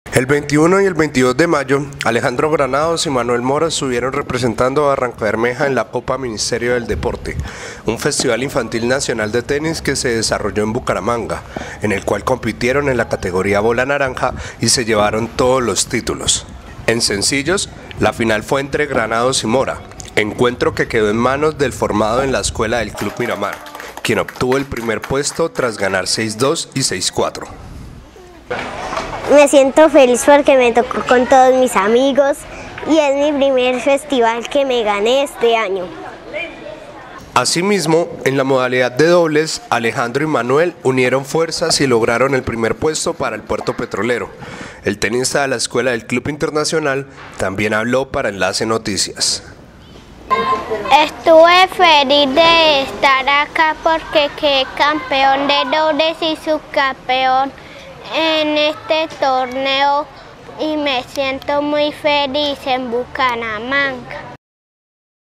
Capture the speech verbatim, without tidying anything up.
El veintiuno y el veintidós de mayo, Alejandro Granados y Manuel Mora estuvieron representando a Barranca Bermeja en la Copa Ministerio del Deporte, un festival infantil nacional de tenis que se desarrolló en Bucaramanga, en el cual compitieron en la categoría bola naranja y se llevaron todos los títulos. En sencillos, la final fue entre Granados y Mora, encuentro que quedó en manos del formado en la escuela del Club Miramar, quien obtuvo el primer puesto tras ganar seis dos y seis cuatro. Me siento feliz porque me tocó con todos mis amigos y es mi primer festival que me gané este año. Asimismo, en la modalidad de dobles, Alejandro y Manuel unieron fuerzas y lograron el primer puesto para el Puerto Petrolero. El tenista de la escuela del Club Internacional también habló para Enlace Noticias. Estuve feliz de estar acá porque quedé campeón de dobles y subcampeón en este torneo y me siento muy feliz en Bucaramanga.